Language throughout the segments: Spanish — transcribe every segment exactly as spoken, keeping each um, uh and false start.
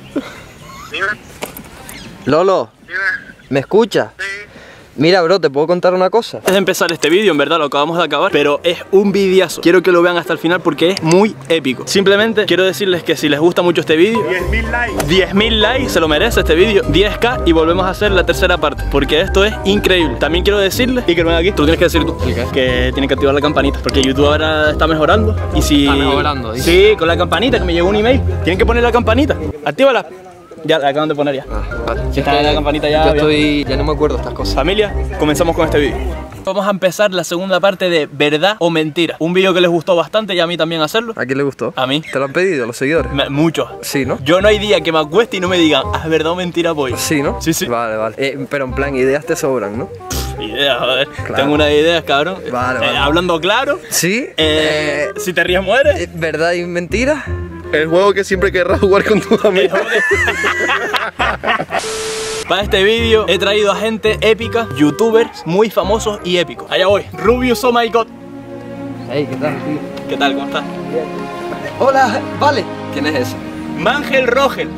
Dime. Lolo, Dime. ¿me escuchas? Sí. Mira, bro, ¿te puedo contar una cosa? Antes de empezar este vídeo, en verdad lo acabamos de acabar, pero es un videazo. Quiero que lo vean hasta el final porque es muy épico. Simplemente quiero decirles que si les gusta mucho este vídeo, diez mil likes. diez mil likes, se lo merece este vídeo, diez K y volvemos a hacer la tercera parte, porque esto es increíble. También quiero decirles, y que lo ven aquí, tú lo tienes que decir tú, ¿El qué? que tienen que activar la campanita, porque YouTube ahora está mejorando. Y si... Está mejorando, dice. Sí, con la campanita, que me llegó un email. Tienen que poner la campanita, actívala. Ya, la acaban de poner ya. Ah, vale. Si está en la campanita ya. Yo bien. estoy... ya no me acuerdo estas cosas. Familia, comenzamos con este vídeo. Vamos a empezar la segunda parte de verdad o mentira. Un vídeo que les gustó bastante y a mí también hacerlo. ¿A quién le gustó? A mí. ¿Te lo han pedido los seguidores? Me- Muchos. Sí, ¿no? Yo no hay día que me acueste y no me digan, ah, es verdad o mentira, voy. Sí, ¿no? Sí, sí. Vale, vale. Eh, pero en plan, ideas te sobran, ¿no? Ideas, joder. Claro. Tengo unas ideas, cabrón. Vale, Eh, vale. hablando claro. Sí. Eh, Eh, si te ríes, mueres. eh, ¿Verdad y mentira? El juego que siempre querrás jugar con tus amigos. Para este vídeo he traído a gente épica, youtubers muy famosos y épicos. Allá voy. Rubius, oh my god. Hey, ¿qué tal, tío? ¿Qué tal? ¿Cómo estás? Hola, vale. ¿Quién es ese? Mangel Rogel.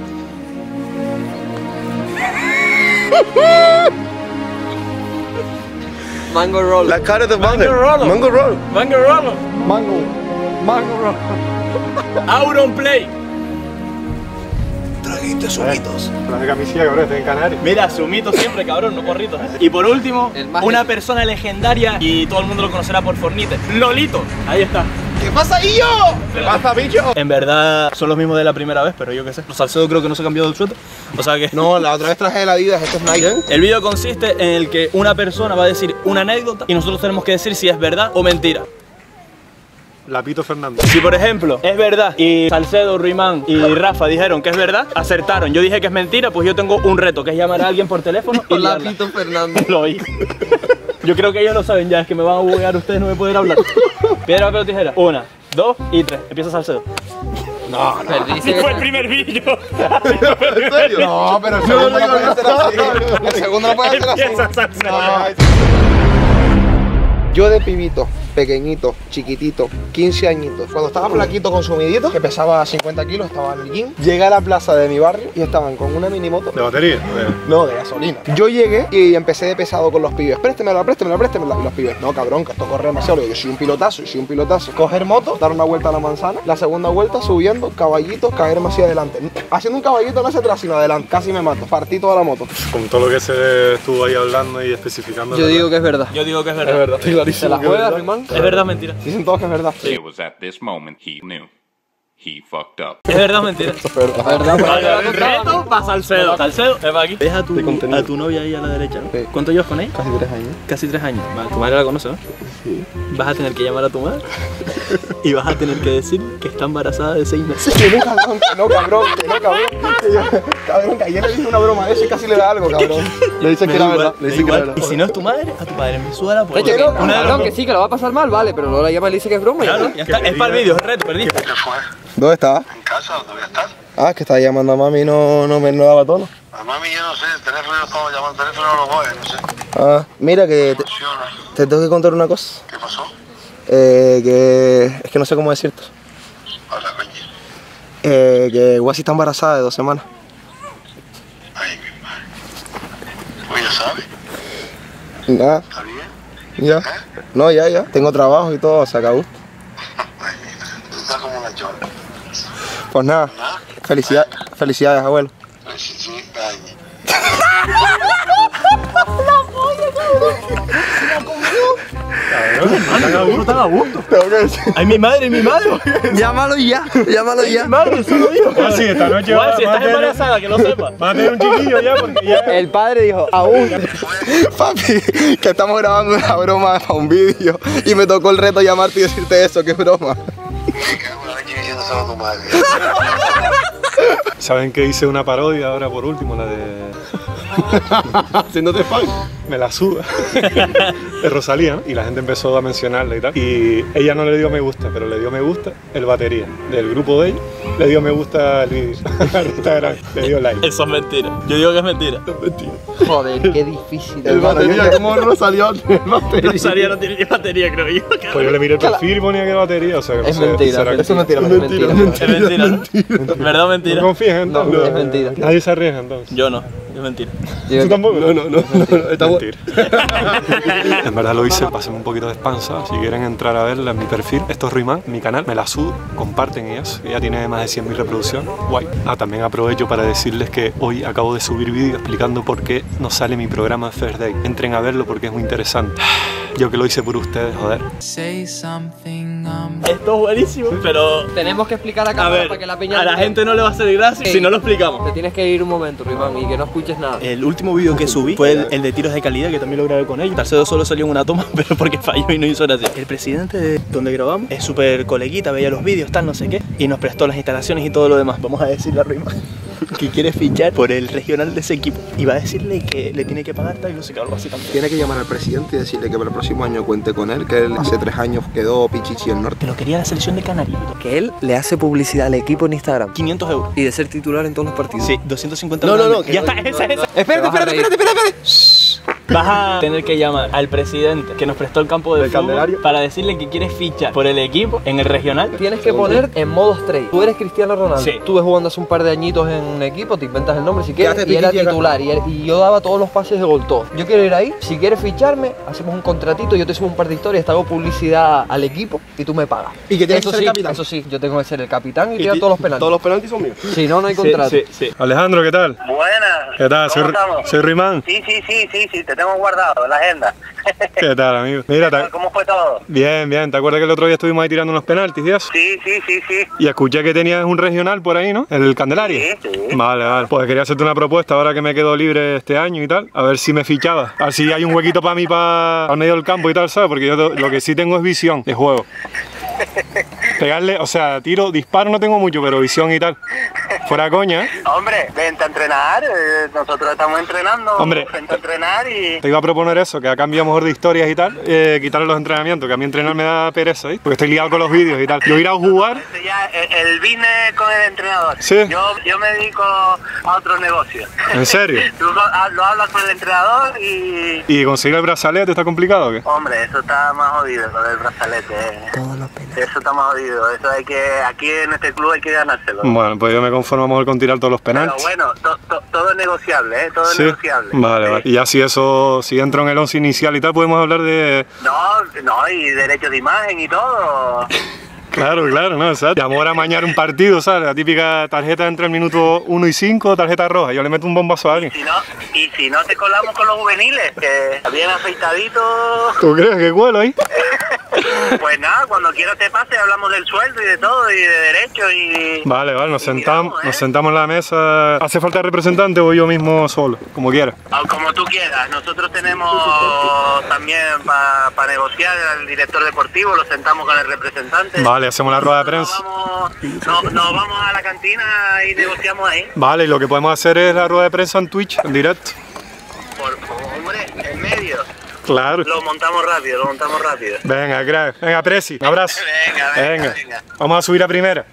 Mango Roll. La cara de Mango Mango. Rollo. Mango Roll. Mangel Rolo. Mango. Mango Roll. Auron Play. Traguitos, sumitos. La camisilla, cabrón, estoy en Canarias. Mira, sumito siempre, cabrón, no porritos. Y por último, El más una épico. persona legendaria y todo el mundo lo conocerá por Fornite. Lolito. Ahí está. ¿Qué pasa, Illo? ¿Qué pasa, bicho? En verdad son los mismos de la primera vez, pero yo qué sé. Los Salcedo creo que no se ha cambiado el suéter. O sea que... No, la otra vez traje el Adidas, este es Nike, ¿eh? El vídeo consiste en el que una persona va a decir una anécdota y nosotros tenemos que decir si es verdad o mentira. Lapito Fernández. Si por ejemplo es verdad y Salcedo, Ruimán y Rafa dijeron que es verdad, acertaron. Yo dije que es mentira, pues yo tengo un reto, que es llamar a alguien por teléfono y liarla. Lapito Fernández. Lo oí. Yo creo que ellos lo saben ya, es que me van a buguear ustedes, no me pueden hablar. Piedra, papel o tijera. Una, dos y tres. Empieza Salcedo. No, no. Perdiste que... Fue el primer vídeo. ¿En serio? No, pero el segundo no puede hacer así. El segundo no puede hacer así. Empieza Salcedo. Yo de pibito, pequeñito, chiquitito, quince añitos, cuando estaba flaquito consumidito, que pesaba cincuenta kilos, estaba en el gym, llegué a la plaza de mi barrio y estaban con una minimoto. ¿De batería? No, de gasolina. Yo llegué y empecé de pesado con los pibes. Préstemela, préstemela, préstemela. Y los pibes, no, cabrón, que esto corre demasiado. Le digo, yo soy un pilotazo, yo soy un pilotazo. Coger moto, dar una vuelta a la manzana, la segunda vuelta subiendo, caballitos, caerme hacia adelante. Haciendo un caballito no hacia atrás, sino adelante. Casi me mato. Partí toda la moto. Con todo lo que se estuvo ahí hablando y especificando. Yo digo que es verdad. Yo digo que es Es verdad. verdad, estoy ¿Se clarísimo. la que es juega, verdad. Rimán? Es verdad, mentira. Dicen todos que es verdad. It was at this moment he knew. He fucked up. Es verdad, mentira. Es verdad. ¿Verdad? Vale, reto para Salcedo. Salcedo, ven para aquí. Deja a tu, De contenido. a tu novia ahí a la derecha, ¿no? Sí. ¿Cuánto llevas con ella? Casi tres años. Casi tres años. Vale, tu madre la conoce, ¿no? Sí. Vas a tener que llamar a tu madre y vas a tener que decir que está embarazada de seis meses. Que no, cabrón, que no, cabrón, que no, cabrón. Que yo- cabrón, que ayer le dije una broma de eso y casi le da algo, cabrón. Le dice Me que da era igual, verdad. Le me da dice que era igual. verdad. Y si no es tu madre, a tu padre me suena por Oye, no, una de las cabrón, dos. que sí, que lo va a pasar mal, vale, pero luego la llama y le dice que es broma. y Claro, ya ya está. Es para el vídeo, es el reto, perdiste. ¿Qué fue? ¿Dónde estaba? ¿En casa o todavía estás? Ah, que estaba llamando a mami y no, no me no daba tono. A mami yo no sé, el teléfono yo estaba llamando, el teléfono no lo coge, no sé. Ah, mira que te, Funciona. te tengo que contar una cosa. ¿Qué pasó? Eh, que es que no sé cómo decirte. Hola, coño. Eh, que Guasi está embarazada de dos semanas. Ay, mi madre. Pues ya sabes, Nada, ¿está bien? ya. No, ya, ya. Tengo trabajo y todo, se acabó. Ay, mira, tú estás como una chorra. Pues nada, ¿Nada? felicidad, felicidades, abuelo. Ay, sí, sí, ay. Están a gusto, están a gusto. Tengo que decir. Ay, mi madre, mi madre. Llámalo ya, llámalo ya. Mi madre, eso lo dijo. Ah, sí, esta noche Igual, va, si va a estás tener, embarazada, que lo sepas. va a tener un chiquillo ya porque ya... El padre dijo, aún. Papi, que estamos grabando una broma para un vídeo y me tocó el reto llamarte y decirte eso, que es broma. Me cago en la leche diciéndoselo a tu madre. ¿Saben que hice una parodia ahora por último? La de Haciéndote fan. Me la suda. De Rosalía, ¿no? Y la gente empezó a mencionarla y tal. Y ella no le dio me gusta, pero le dio me gusta el batería del grupo de ella. Le dio me gusta el vídeo. Al Instagram, le dio like. Eso es mentira. Yo digo que es mentira. Joder, qué difícil. El batería, ¿cómo Rosalía el batería? Rosalía no tiene ni batería, creo yo. Pues yo le miré el perfil y ponía que batería, o sea que no Es sé, mentira, ¿será que eso es sí? mentira, es mentira. Es mentira, ¿no? ¿Verdad o mentira? ¿No confías en No, entonces? es mentira. Nadie se arriesga entonces. Yo no, es mentira. ¿Tú tampoco? No, no, no, no, está bueno. Mentira. En verdad lo hice, pasé un poquito de expansa. Si quieren entrar a verla en mi perfil, esto es Ruimán, mi canal, me la sudo, comparten ellas. Ella tiene más de cien mil reproducciones. Guay. Ah, también aprovecho para decirles que hoy acabo de subir vídeo explicando por qué no sale mi programa de First Day. Entren a verlo porque es muy interesante. Yo que lo hice por ustedes, joder. Esto es buenísimo, pero Tenemos que explicar a a cámara ver, para que la peña... a la gente no le va a hacer gracia Sí. si no lo explicamos. Te tienes que ir un momento, Ruimán, y que no escuches nada. El último vídeo que subí fue el, el de tiros de calidad, que también lo grabé con ellos. Salcedo solo salió en una toma, pero porque falló y no hizo gracia. El presidente de donde grabamos es súper coleguita, veía los vídeos, tal, no sé qué, y nos prestó las instalaciones y todo lo demás. Vamos a decirle a Ruimán que quiere fichar por el regional de ese equipo. Y va a decirle que le tiene que pagar tal y no sé qué, algo así también. Tiene que llamar al presidente y decirle que para el próximo año cuente con él, que él hace tres años quedó Pichichi el norte. Te lo quería la selección de Canarias. Que él le hace publicidad al equipo en Instagram. quinientos euros. Y de ser titular en todos los partidos. Sí, doscientos cincuenta No, no, euros. no, que Ya no- está, esa, esa. Espérate, espérate, espérate, espérate, espérate. Vas a tener que llamar al presidente que nos prestó el campo de ¿Del fútbol Candelario? para decirle que quieres fichar por el equipo en el regional. Tienes que poner en modo straight. Tú eres Cristiano Ronaldo. Sí. Estuve jugando hace un par de añitos en un equipo, te inventas el nombre si quieres. Quédate Y era Pichichi acá. titular. Y, era- y yo daba todos los pases de gol, todo. Yo quiero ir ahí. Si quieres ficharme, hacemos un contratito. Yo te subo un par de historias, te hago publicidad al equipo y tú me pagas. Y que tienes eso que ser sí, el capitán. Eso sí, yo tengo que ser el capitán y, tirar todos los penaltis. Todos los penaltis son míos. Si no, no hay Sí, contrato. sí, sí. Alejandro, ¿qué tal? Buenas. ¿Qué tal? Soy, ¿Cómo estamos? soy Ruimán. Sí, sí, sí, sí, sí, te tengo guardado en la agenda. ¿Qué tal, amigo? Mira, te- ¿Cómo fue todo? bien, bien. ¿Te acuerdas que el otro día estuvimos ahí tirando unos penaltis y eso? Sí, sí, sí, sí. Y escuché que tenías un regional por ahí, ¿no? El Candelario. Sí, sí. Vale, vale. Pues quería hacerte una propuesta ahora que me quedo libre este año y tal. A ver si me fichabas. A ver si hay un huequito para mí para al medio del campo y tal, ¿sabes? Porque yo to- lo que sí tengo es visión de juego. Pegarle, o sea, tiro, disparo no tengo mucho, pero visión y tal. Fuera coña, ¿eh? Hombre, vente a entrenar. eh, nosotros estamos entrenando. Hombre. Vente a entrenar y... Te iba a proponer eso, que a cambio mejor de historias y tal, eh, quitarle los entrenamientos, que a mí entrenar me da pereza, ¿eh? Porque estoy liado con los vídeos y tal. Yo ir a jugar, Este ya, el, el business con el entrenador. Sí. Yo, yo me dedico a otro negocio. ¿en serio? Tú lo, ha- lo hablas con el entrenador y... ¿Y conseguir el brazalete está complicado o qué? Hombre, eso está más jodido, lo del brazalete. eh. Eso está más jodido. Eso hay que... Aquí en este club hay que ganárselo. Bueno, pues yo me conformo mejor con tirar todos los Pero penaltis. bueno, to- to- todo es negociable, ¿eh? Todo Sí. es negociable. Vale, Sí. vale. Y ya si eso, si entro en el once inicial y tal, podemos hablar de... No, no, y derechos de imagen y todo. Claro, claro, no, ¿sabes? Te vamos a amañar un partido, ¿sabes? La típica tarjeta entre el minuto uno y cinco, tarjeta roja. Yo le meto un bombazo a alguien. Si no, y si no te colamos con los juveniles, que bien afeitaditos, ¿Tú crees que cuelo ahí? pues nada, cuando quieras te pase, hablamos del sueldo y de todo, y de derechos y... Vale, vale, nos y sentamos, miramos, ¿eh? nos sentamos en la mesa. ¿Hace falta representante o yo mismo solo? Como quiera. Ah, como tú quieras, nosotros tenemos también para negociar al director deportivo, lo sentamos con el representante. Vale, hacemos la rueda de Nos prensa. vamos, no- nos vamos a la cantina y negociamos ahí. Vale, y lo que podemos hacer es la rueda de prensa en Twitch, en directo. Por favor, hombre, en medio. Claro. Lo montamos rápido, lo montamos rápido. Venga, crack. Venga, Presi, un abrazo. Venga, venga, venga. Vamos a subir a primera.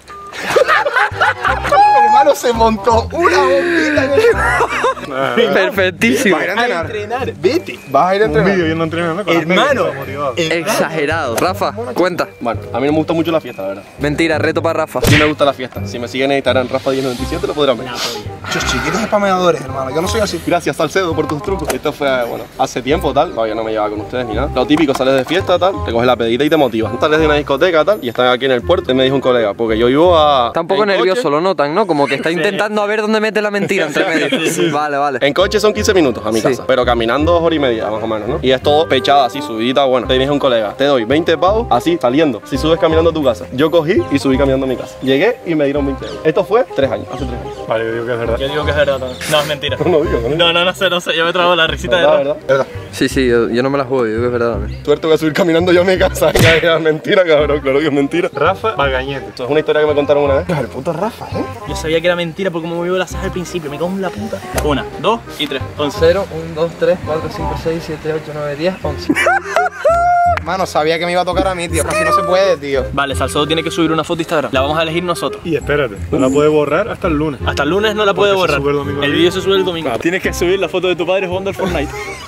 Hermano, se montó una bombita en el... Perfectísimo. Vas a ir a entrenar. entrenar, vete. Vas a ir a Un entrenar. vídeo yendo a entrenar, ¿no? Con las Hermano. medias, motivado. Exagerado. Rafa, cuenta. Bueno, a mí no me gusta mucho la fiesta, la verdad. Mentira, reto para Rafa. Sí me gusta la fiesta. Si me siguen en Instagram, Rafa diez noventa y siete, lo podrán ver. Chos, chiquitos spameadores, hermano. Yo no soy así. Gracias, Salcedo, por tus trucos. Esto fue, bueno, hace tiempo, tal. Todavía no me llevaba con ustedes ni nada. Lo típico, sales de fiesta, tal. Te coges la pedita y te motivas. Sales de una discoteca, tal. Y están aquí en el puerto. Y me dijo un colega, porque yo vivo a... Está un poco en nervioso, coche. lo notan, ¿no? Como que está intentando a ver dónde mete la mentira entre medio. Vale, vale. En coche son quince minutos a mi Sí. casa, pero caminando dos horas y media más o menos, ¿no? Y es todo pechada así, subidita, bueno. Te dije un colega, te doy veinte pavos así, saliendo, si subes caminando a tu casa. Yo cogí y subí caminando a mi casa. Llegué y me dieron veinte euros. Esto fue tres años, hace tres años. Vale, yo digo que es verdad. Yo digo que es verdad también. No, es mentira. No lo digo, no lo digo. No, no, no sé, no sé. Yo me trago la risita de ¿Verdad, verdad. verdad? ¿Verdad? Sí, sí, yo, yo no me la juego, yo digo que es verdad también. Suerte, voy a subir caminando yo a mi casa. Ya, ya, mentira, cabrón, claro que es mentira. Rafa Magañete. Esto es una historia que me contaron una vez. El puto Rafa, ¿eh? Yo sabía que era mentira porque como me vio la saga al principio, me cago en la puta. Una, dos y tres. Once. cero, uno, dos, tres, cuatro, cinco, seis, siete, ocho, nueve, diez, once. Mano, sabía que me iba a tocar a mí, tío. Casi no se puede, tío. Vale, Salcedo tiene que subir una foto a Instagram. La vamos a elegir nosotros. Y espérate, no la puede borrar hasta el lunes. Hasta el lunes no la puede Porque se borrar. sube el domingo al El día. vídeo se sube el domingo. Tienes que subir la foto de tu padre jugando al Fortnite.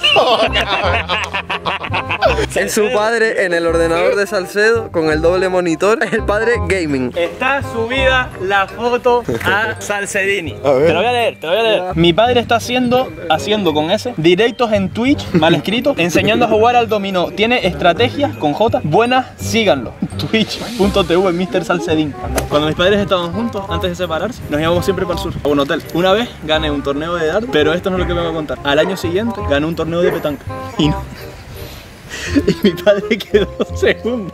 En su padre, en el ordenador de Salcedo, con el doble monitor, el padre gaming. Está subida la foto a Salcedini. A ver. Te lo voy a leer, te lo voy a leer. Mi padre está haciendo, haciendo con ese, directos en Twitch, mal escrito, enseñando a jugar al dominó. Tiene estrategias con J. Buenas, síganlo. Twitch punto tv mister Salcedín. Cuando mis padres estaban juntos, antes de separarse, nos íbamos siempre para el sur, a un hotel. Una vez gané un torneo de dardo, pero esto no es lo que me voy a contar. Al año siguiente gané un torneo de petanca. Y no. Y mi padre quedó segundo.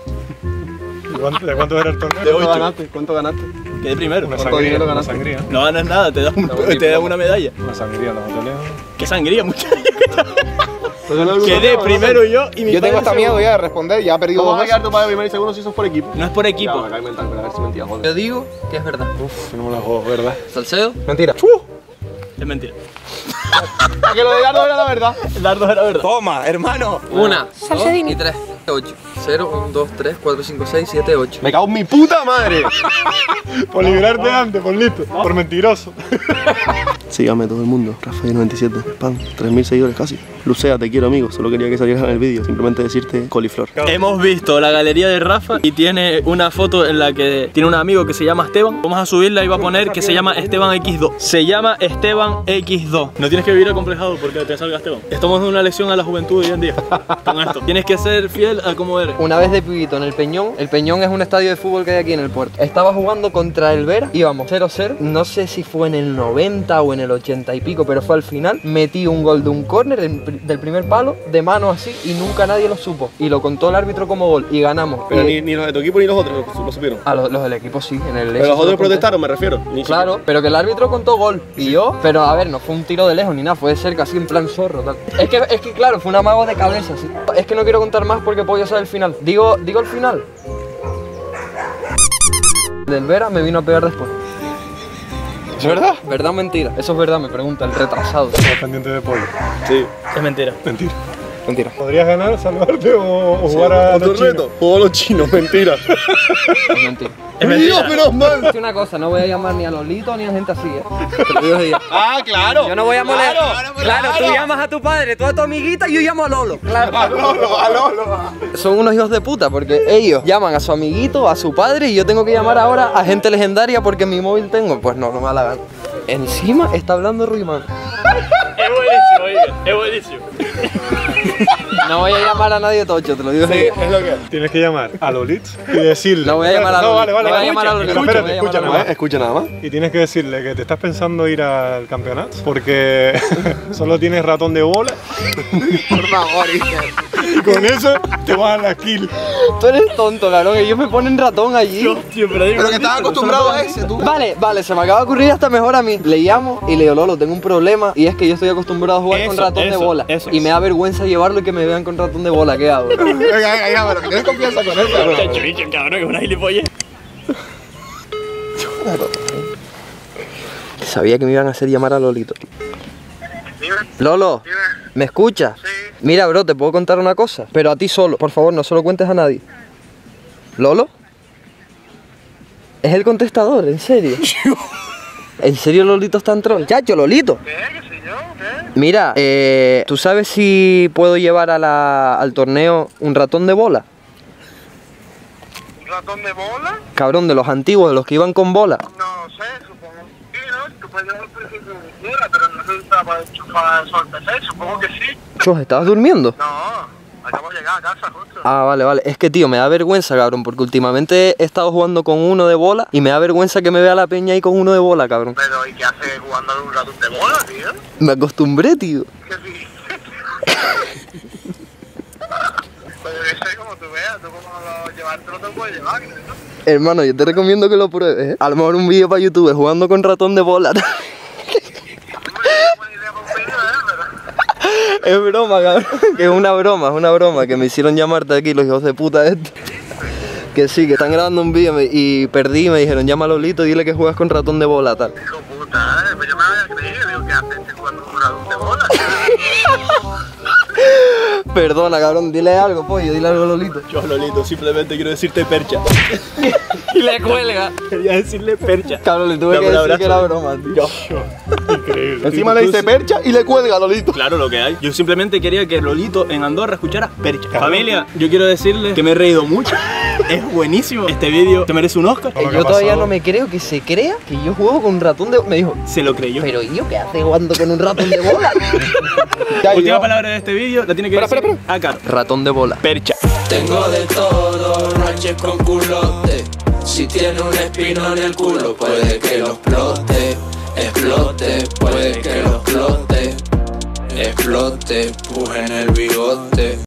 ¿De cuánto, de cuánto era el torneo? De ¿Cuánto ocho. ganaste? ¿Cuánto ganaste? Quedé primero. Una ¿Cuánto sangría, dinero una ganaste? sangría. No ganas nada, te dan, un- te dan una medalla. Una sangría, los hoteles. Qué sangría, muchachos. ¿Te ganó algún Quedé torneo, primero yo y mi Yo tengo padre hasta segundo. miedo ya de responder, ya he perdido ¿Cómo dos vas a veces. quedar tu padre primero y segundo si sos por equipo? No es por Ya, equipo. me cae mental, pero a ver si mentira, joder. Yo digo que es verdad. Uf, no me la juego, ¿verdad? Salcedo. Mentira. Es mentira. ¿A que lo de Gardo era la verdad? El dardo era verdad. Toma, hermano. Una, dos y tres. ocho. cero, uno, dos, tres, cuatro, cinco, seis, siete, ocho. Me cago en mi puta madre. Por librarte antes, por listo. Por mentiroso. Sígame todo el mundo, Rafael noventa y siete, pan, tres mil seguidores casi. Lucea, te quiero amigo, solo quería que salieras en el vídeo, simplemente decirte coliflor. Hemos visto la galería de Rafa y tiene una foto en la que tiene un amigo que se llama Esteban. Vamos a subirla y va a poner que se llama Esteban equis dos. Se llama Esteban equis dos. No tienes que vivir acomplejado porque te salga Esteban. Estamos dando una lección a la juventud de hoy en día con esto. Tienes que ser fiel a como eres. Una vez de pibito en el Peñón, el Peñón es un estadio de fútbol que hay aquí en el puerto. Estaba jugando contra el Vera, íbamos cero cero, no sé si fue en el noventa o en el ochenta y pico, pero fue al final. Metí un gol de un córner en- del primer palo, de mano así, y nunca nadie lo supo. Y lo contó el árbitro como gol y ganamos. Pero Y- ni, ni los de tu equipo ni los otros lo, lo supieron. a los, los del equipo sí, en el Pero los otros protestaron, me refiero. Ni Claro, pero que el árbitro contó gol y yo, pero a ver, no fue un tiro de lejos ni nada, fue de cerca, así en plan zorro, tal. Es que, es que claro, fue un amago de cabeza, sí. Es que no quiero contar más porque puedo saber el final. Digo, digo el final. Del Vera me vino a pegar después. ¿Es verdad? ¿Verdad o mentira? Eso es verdad, me pregunta el retrasado. Estamos pendientes de pollo. Sí. Es mentira. Mentira. Mentira. ¿Podrías ganar, salvarte o, o jugar a Otro los chinos? reto, juego a los chinos, mentira. Es mentira. Es mentira. Dios, menos mal. Es una cosa, no voy a llamar ni a Lolito ni a gente así, ¿eh? Te lo digo de ya. Ah, claro. Yo no voy a molestar. Claro, Claro, tú llamas a tu padre, tú a tu amiguita y yo llamo a Lolo. Claro. A Lolo, a Lolo. Son unos hijos de puta porque ellos llaman a su amiguito, a su padre y yo tengo que llamar ahora a gente legendaria porque en mi móvil tengo. Pues no, no me da la gana. Encima está hablando Ruimán. Es buenísimo, oiga. Es buenísimo. No voy a llamar a nadie tocho, te lo digo. Sí, es lo que es. Tienes que llamar a Lolitz y decirle. No voy a llamar a No, Lolitz, vale, vale, no voy a escucha, llamar a Lolitz, espérate, voy a escucha llamar a nada más. Escucha nada más. Y tienes que decirle que te estás pensando ir al campeonato porque solo tienes ratón de bola Por favor, Iker. y con eso te vas a la kill. Tú eres tonto, cabrón. Ellos me ponen ratón allí. Hostia, pero digo, Pero que estás acostumbrado a ese, tú. Vale, vale, se me acaba de ocurrir hasta mejor a mí. Le llamo y le digo, Lolo, tengo un problema y es que yo estoy acostumbrado a jugar con Eso, ratón de eso, bola. eso. Y me da vergüenza llevarlo y que me vean con ratón de bola. ¿Qué hago? Venga, venga, venga, pero que tienes confianza con él, cabrón. Chacho, bicho, cabrón, que es una gilipollez. Sabía que me iban a hacer llamar a Lolito. Lolo, ¿me escuchas? Sí. Mira, bro, te puedo contar una cosa, pero a ti solo. Por favor, no se lo cuentes a nadie. ¿Lolo? Es el contestador, en serio. ¿En serio Lolito está en troll? Chacho, Lolito. ¿Qué? ¿Qué sé yo? ¿Qué? Mira, eh, ¿tú sabes si puedo llevar a la, al torneo un ratón de bola? ¿Un ratón de bola? Cabrón, de los antiguos, de los que iban con bola. No sé, supongo. Sí, ¿no? Tú puedes llevar el precio que quieras, pero no sé si está para enchufar eso al P C, supongo que sí. Chos, ¿estabas durmiendo? No, acabo de llegar a casa justo. Ah, vale, vale. Es que, tío, me da vergüenza, cabrón, porque últimamente he estado jugando con uno de bola y me da vergüenza que me vea la peña ahí con uno de bola, cabrón. Pero, ¿y qué hace jugando a un ratón de bola, tío? Me acostumbré, tío. ¿Qué sí? Pero yo sé como tú veas, tú como lo llevártelo te lo puedes llevar, ¿no? Hermano, yo te recomiendo que lo pruebes, ¿eh? A lo mejor un vídeo para YouTube jugando con ratón de bola. Es broma, cabrón. Que es una broma, es una broma. Que me hicieron llamarte aquí los hijos de puta estos. Que sí, que están grabando un vídeo y perdí y me dijeron, llama a Lolito y dile que juegas con ratón de bola, tal. Hijo puta, ¿eh? Pues yo me había creído, digo, ¿qué haces? Estoy jugando con un ratón de bola. Perdona, cabrón, dile algo, pollo, dile algo a Lolito. Yo, Lolito, simplemente quiero decirte percha. Y le cuelga. Quería decirle percha. Cabrón, le tuve Dame que un decir abrazo. que era broma, tío. Increíble. Encima le dice percha y le cuelga, Lolito. Claro, lo que hay. Yo simplemente quería que Lolito en Andorra escuchara percha. Familia, yo quiero decirles que me he reído mucho. Es buenísimo. Este vídeo te merece un Oscar. Yo todavía no me creo que se crea que yo juego con un ratón de bola. Me dijo, Se lo creyó. pero ¿yo qué hace jugando con un ratón de bola? Última palabra de este vídeo la tiene que Espera, decir espera, a Caro. Ratón de bola. Percha. Tengo de todo, ranches con culote. Si tiene un espino en el culo, puede que lo explote. Explote, puede que lo explote. Explote, puje en el bigote.